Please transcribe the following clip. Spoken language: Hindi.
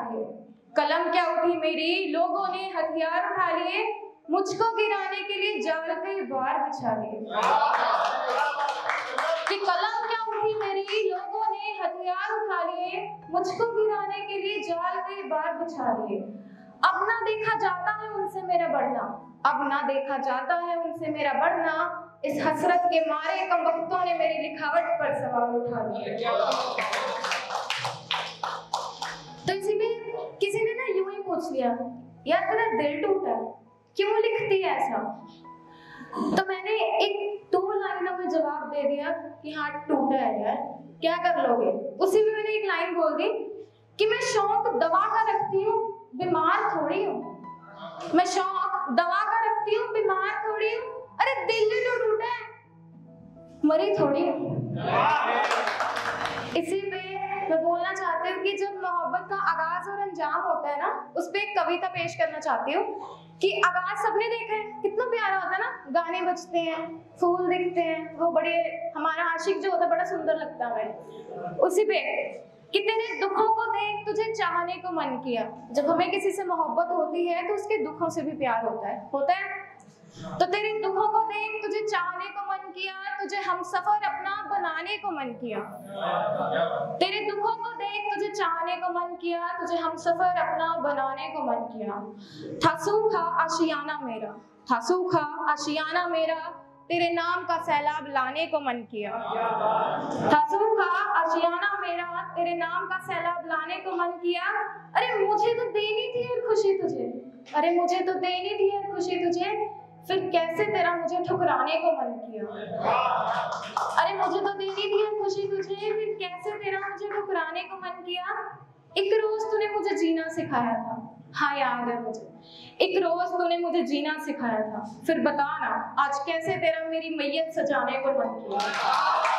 लिए, कलम क्या उठी मेरी, लोगों ने हथियार उठा लिए, मुझको गिराने के लिए जाल के बार बिछा लिए। कि कलम क्या उठी मेरी, लोगों ने हथियार उठा लिए, मुझको गिराने के लिए जाल के बार बिछा लिए। अब ना देखा जाता है उनसे मेरा बढ़ना, अब ना देखा जाता है उनसे मेरा बढ़ना, इस हसरत के मारे कमबख्तों ने मेरी लिखावट पर सवाल उठा लिया। तो इसी में किसी ने ना यूं ही पूछ लिया, यार तेरा दिल टूटा है, क्यों लिखती है ऐसा? तो मैंने एक 2 लाइनों में जवाब दे दिया कि हाँ टूटा है यार, क्या कर लोगे। उसी में मैंने एक लाइन बोल दी कि मैं शौक दवा का रखती हूँ, बीमार थोड़ी हूँ। मैं शौक दवा का रखती हूँ, बीमार थोड़ी हूँ। अरे दिल ही तो टूटा है, मरी थोड़ी हूँ। इसी पे मैं बोलना चाहती हूँ कि जब मोहब्बत का आगाज और अंजाम होता है ना, उस पे एक कविता पेश करना चाहती हूँ कि आगाज सबने देखा है, कितना प्यारा होता है ना, गाने बजते हैं, फूल दिखते हैं, वो बड़े, हमारा आशिक जो होता है बड़ा सुंदर लगता है हमें। उसी पे कि तेरे दुखों को देख तुझे चाहने को मन किया। जब हमें किसी से मोहब्बत होती है तो उसके दुखों से भी प्यार होता है। तो तेरे दुखों को देख तुझे चाहने को मन किया, तुझे हमसफर अपना बनाने को मन किया। तेरे दुखों को देख तुझे चाहने को मन किया, तुझे हमसफर अपना बनाने को मन किया। था सूखा आशियाना मेरा, था सूखा आशियाना मेरा, तेरे नाम का सैलाब लाने को मन किया। था सूखा आशियाना मेरा, तेरे नाम का सैलाब लाने को मन किया। अरे मुझे तो देनी थी यार खुशी तुझे, अरे मुझे तो देनी थी यार खुशी तुझे, फिर कैसे तेरा मुझे ठुकराने को मन किया। अरे मुझे तो देनी थी यार खुशी तुझे, फिर कैसे तेरा मुझे ठुकराने को मन किया। एक रोज तूने मुझे जीना सिखाया था, हाँ याद है मुझे, एक रोज तूने मुझे जीना सिखाया था, फिर बता ना आज कैसे तेरा मेरी मैयत सजाने को मन किया।